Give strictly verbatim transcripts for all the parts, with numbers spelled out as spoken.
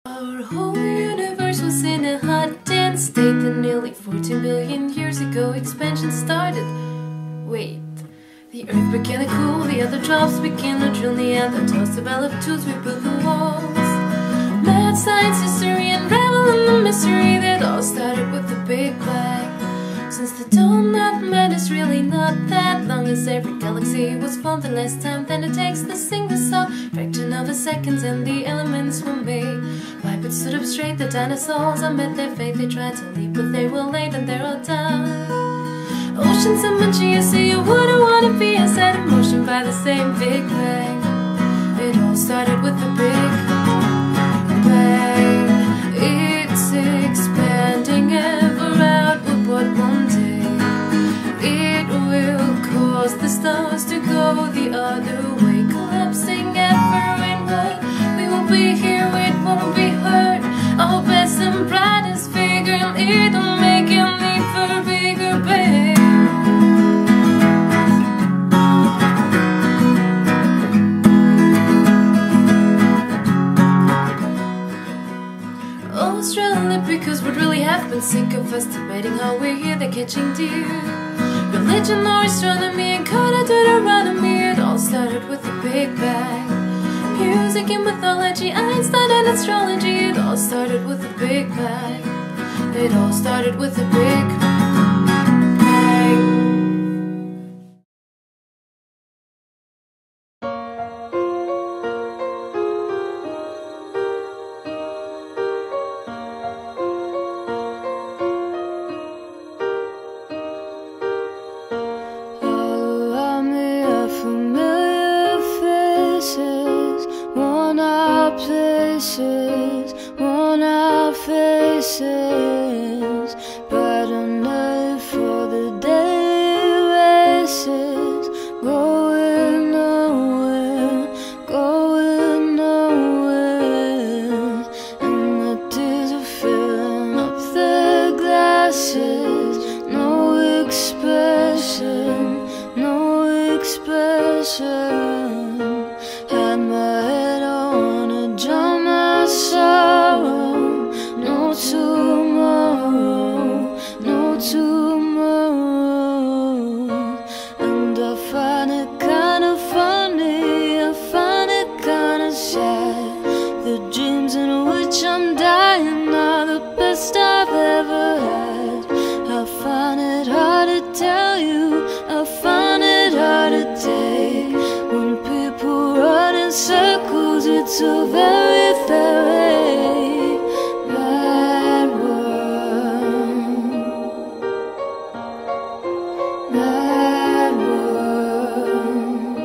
Our whole universe was in a hot, dense state, and nearly fourteen billion years ago expansion started. Wait, the earth began to cool, the other drops began to drill, Neanderthals developed tools, we built the walls. Mad science history, unraveling the mystery that all started with the Big Bang. Since the dawn of man is really not that long, as every galaxy was formed in less time than it takes to sing the song. Fraction of a second and the elements were made. Bipeds stood up straight, the dinosaurs unmet their fate. They tried to leap but they were late and they're all done. Oceans of Mangia, so you wouldn't want to be set in motion by the same Big Bang. It all started with the Big Bang. It's expanding ever outward, but one day it will cause the stars to go the other way, collapsing ever inward. We won't be here, it won't be heard. Our best and brightest figure, it'll make a need for a bigger bang. Australia, because what really happened, sick of us debating how we're here, they're catching deer. Religion or astronomy and Carter Deuteronomy, it all started with the Big Bang. Music and mythology, Einstein and astrology, it all started with the Big Bang. It all started with the Big Bang. Worn out faces, bright and early for the daily races, going nowhere, going nowhere, and the tears are filling up their glasses. No expression, no expression. Had my head on a drum of sorrow. No tomorrow, no tomorrow. And I find it kind of funny, I find it kind of sad. The dreams in which I'm dying are the best I've ever had. I find it hard to tell you, I find it hard to take. When people run in circles, it's a very, very bad world. Bad world.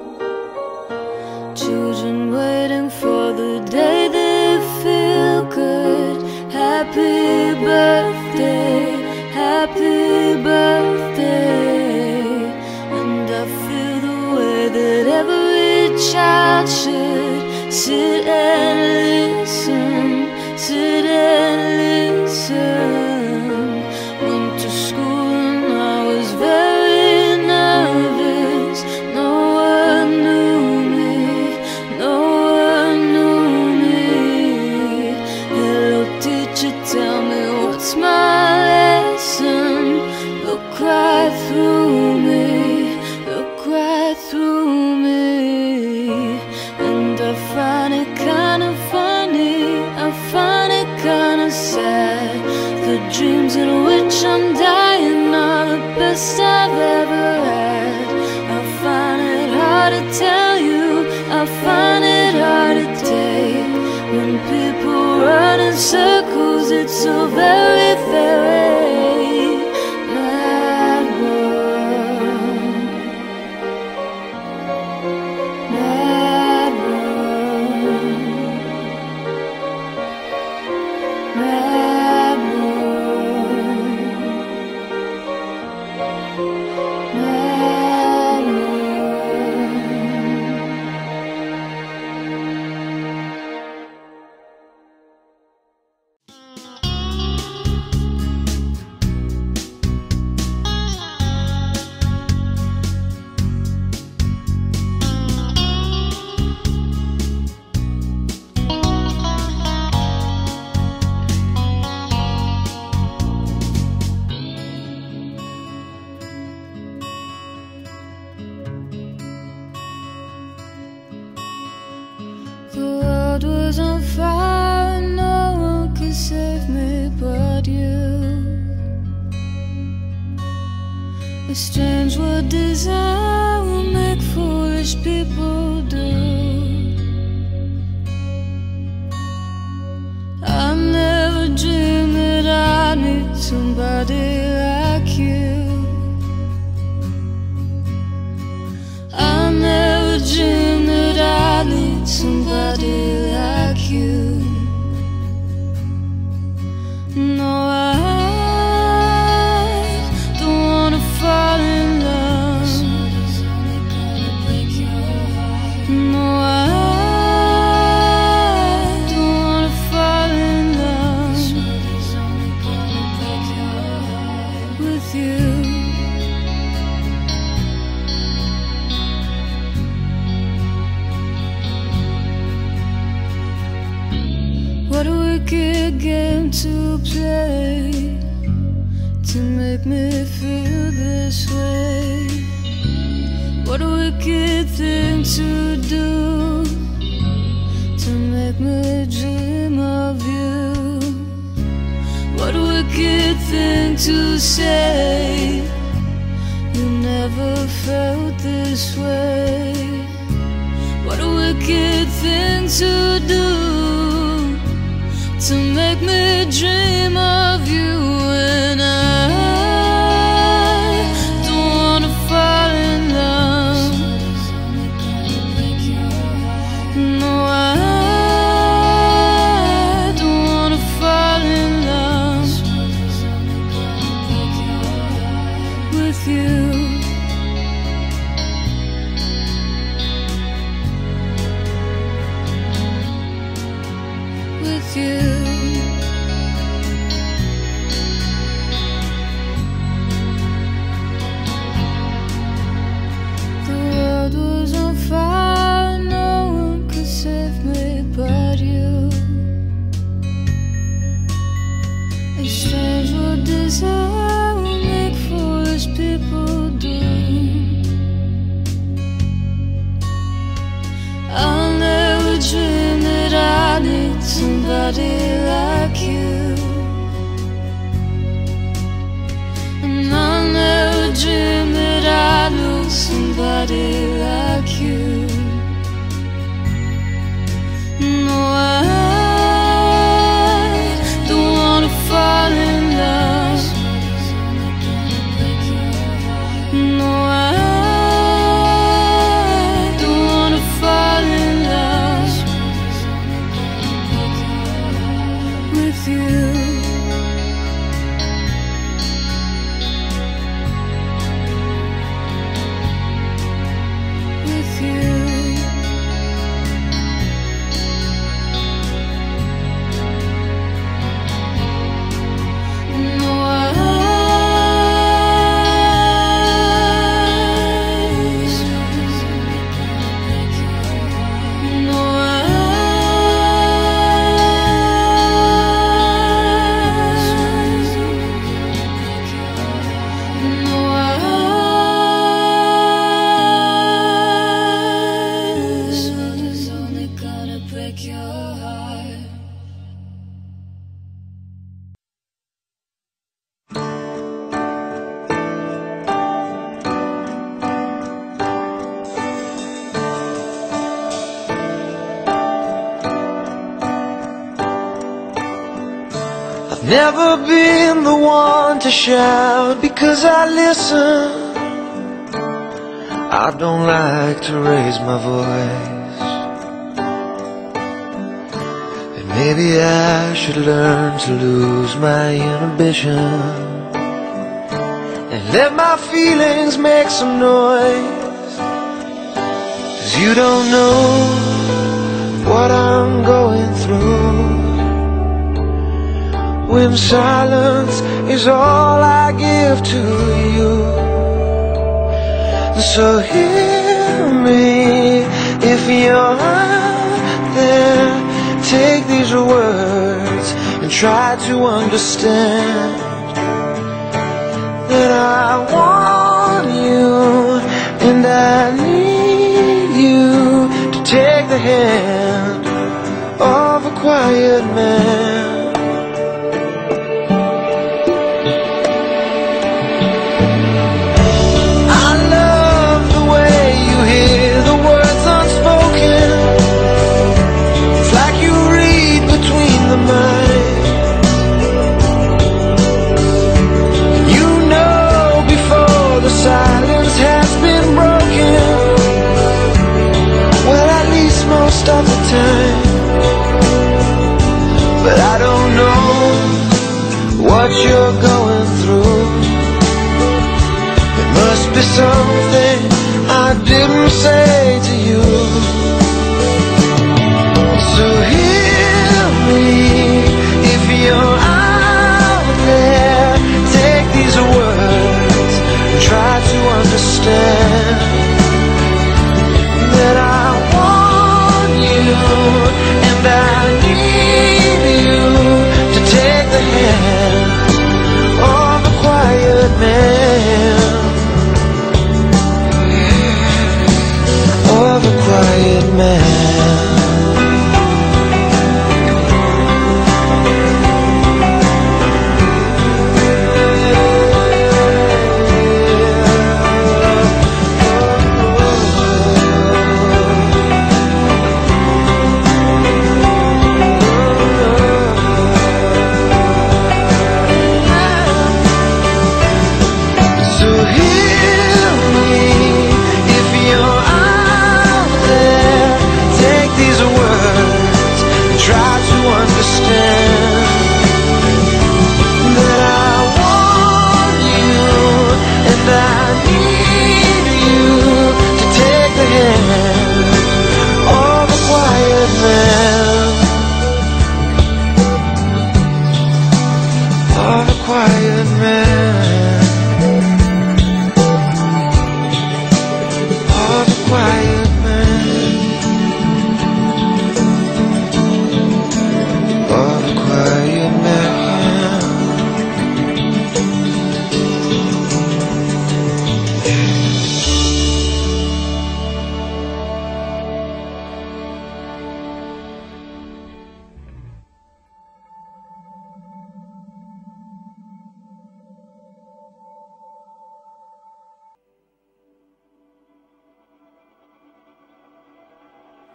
Children waiting for the day they feel good. Happy birthday, happy birthday. And I feel the way that every child should sit and listen, sit and listen. Went to school and I was very nervous. No one knew me, no one knew me. Hello teacher, tell me what's my lesson. Look right through me, look right through me. And I find it kind of funny, I find it kind of sad. The dreams in which I'm dying are the best I've ever had. I find it hard to tell you, I find it hard to take. When people run in circles, it's a very, very mad world. Mad world. Mad world. Mad world. world was on fire, no one could save me but you. It's strange what desire will make foolish people do. I never dreamed that I'd meet somebody like you. I never dreamed that I'd meet somebody like you. No, I don't wanna fall in love. No, I don't wanna fall in love with you. What a wicked game to play to make me feel this way. What a wicked thing to do to make me dream of you. What a wicked thing to say. You never felt this way. What a wicked thing to do to make me dream of you. And I don't wanna fall in love. No, I don't wanna fall in love with you. With you. The world was on fire, no one could save me but you. It's strange what desire will make foolish people do. I'll never dream that I need somebody like you. And I'll never dream that I'd lose somebody like you. No, I don't wanna fall in love. No, I don't wanna fall in love with you. With you. No, I no, I no, I only gonna break your heart. I've never been the one to shout because I listen. I don't like to raise my voice. And maybe I should learn to lose my inhibition and let my feelings make some noise. 'Cause you don't know what I'm going through when silence is all I give to you. So hear me if you're out there. Take these words and try to understand that I want you and I need you to take the hand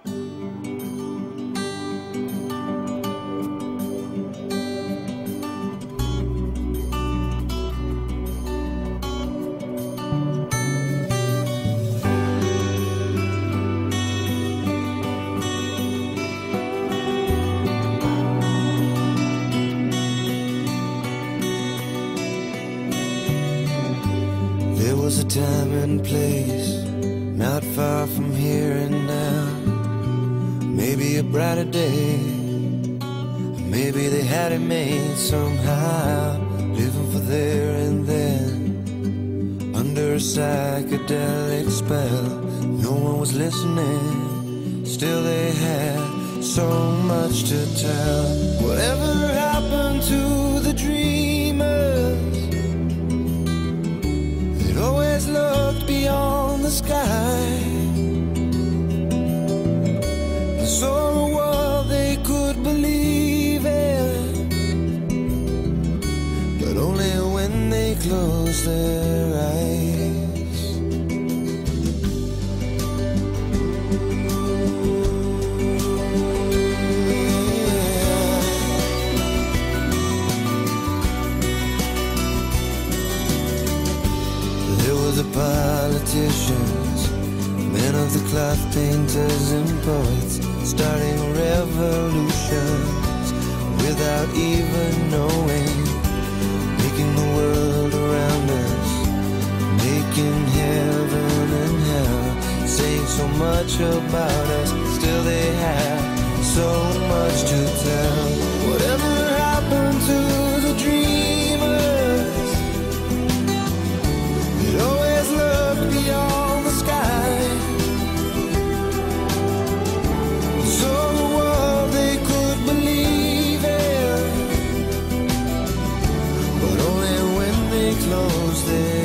There was a time and place not far from here and now. Maybe a brighter day, maybe they had it made somehow. Living for there and then, under a psychedelic spell. No one was listening, still they had so much to tell. Whatever happened to the dreamers? It always looked beyond the sky. They saw a world they could believe in, but only when they closed their eyes. There were the politicians, men of the cloth painters and poets, starting revolutions without even knowing, making the world around us, making heaven and hell, saying so much about us, still they have so much to tell. Whatever happened to the dreamers? It always looked beyond the sky. So the world they could believe in, but only when they closed their